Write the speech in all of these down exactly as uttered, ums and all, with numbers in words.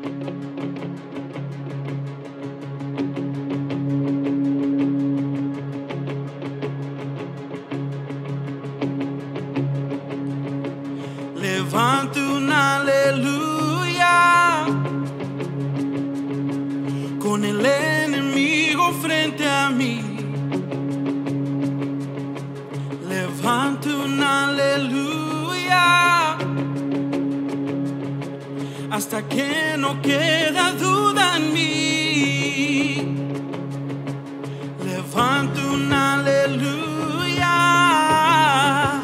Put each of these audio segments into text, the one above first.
Levante un aleluya con el enemigo frente a mí. Levante un aleluya hasta que no queda duda en mí. Levante un aleluya.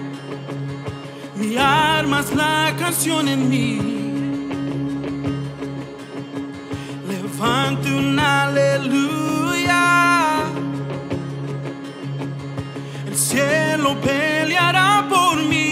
Mi arma es la canción en mí. Levante un aleluya. El cielo peleará por mí.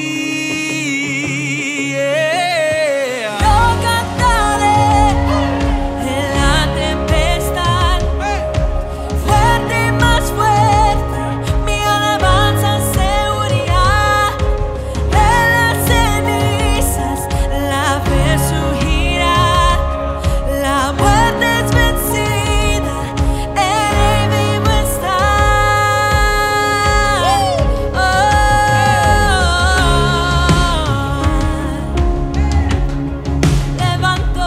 Yeah. Yo cantaré en la tempestad, fuerte, más fuerte, mi alabanza se unirá. De las cenizas la fe surgirá. La muerte es vencida, en él vivo está. Oh, levanto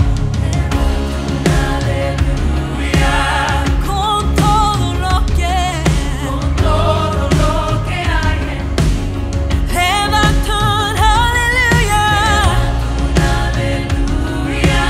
aleluya con todo lo que, con todo lo que hay en mí. Levanto un aleluya, un aleluya.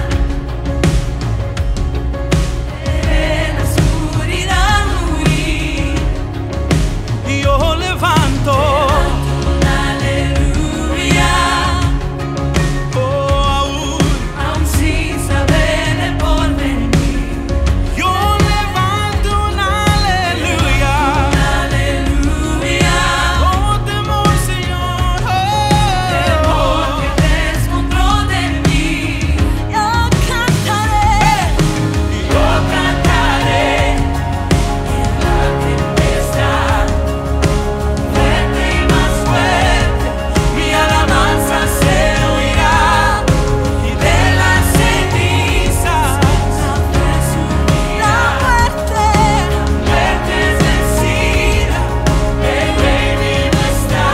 En la oscuridad huir. Y yo levanto, Un aleluya, oh, aún. aún sin saber el porvenir. Yo levanto un aleluya. Aleluya, Oh, temor, Señor. temor Oh. que descontrol de mí. Yo cantaré, yo cantaré en la tempestad, fuerte y más fuerte, mi alabanza se oirá. Y de las cenizas la fe surgirá. La muerte, muerte es vencida, el rey vivo está.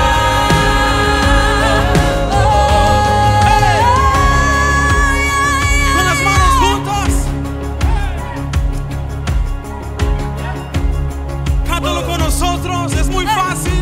Con las manos juntas. Cántalo con nosotros, es muy fácil.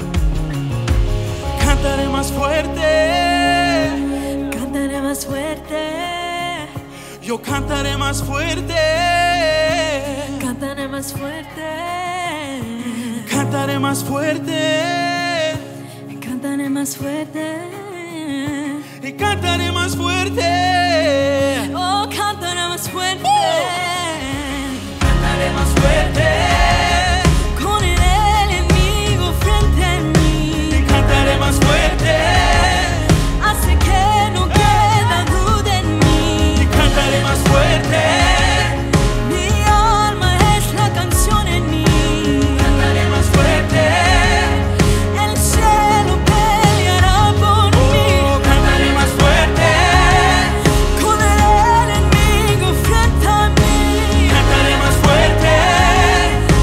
Cantaré más fuerte. Cantaré más fuerte, Yo cantaré más fuerte. cantaré más fuerte, Cantaré más fuerte. cantaré más fuerte. Y cantaré más fuerte. Oh, cantaré más fuerte, Cantaré más fuerte. con el enemigo frente a mí. Y cantaré más fuerte. Hace que no queda duda en mí. Y cantaré más fuerte. Mi alma es la canción en mí. Cantaré más fuerte. El cielo peleará por mí. Oh, cantaré más fuerte. Con el enemigo frente a mí. Cantaré más fuerte.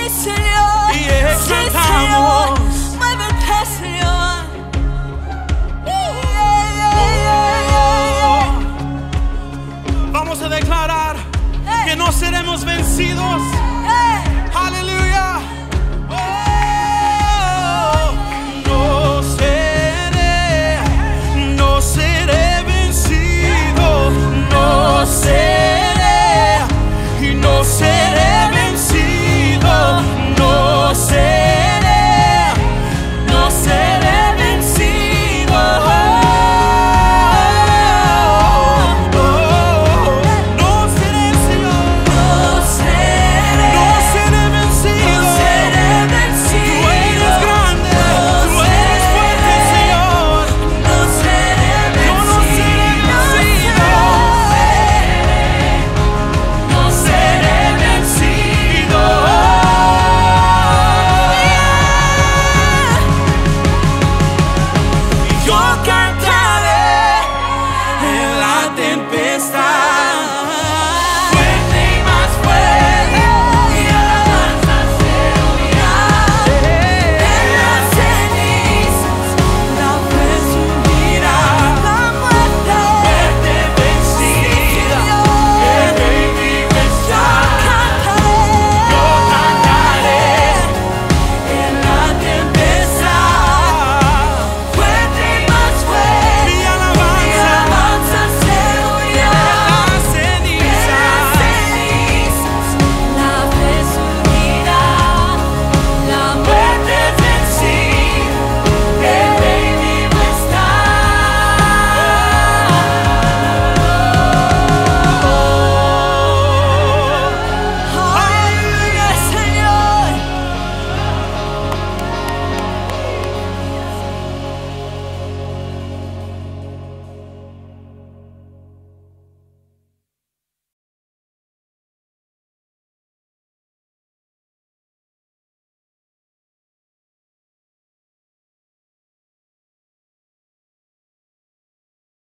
Señor. Y Sí, exaltamos. Señor. Muévete, Señor. Yeah, yeah, yeah, yeah, yeah. Vamos a declarar que no seremos vencidos.